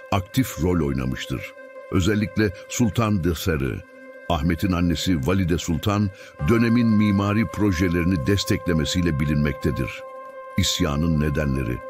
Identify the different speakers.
Speaker 1: aktif rol oynamıştır. Özellikle Sultan Desarı, Ahmet'in annesi Valide Sultan, dönemin mimari projelerini desteklemesiyle bilinmektedir. İsyanın nedenleri: